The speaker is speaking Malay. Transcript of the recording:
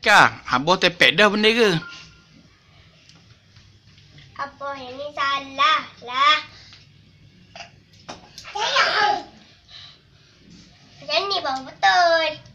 Ika, abah tepek dah benda ke? Apa yang ni salah lah. Macam ni baru betul.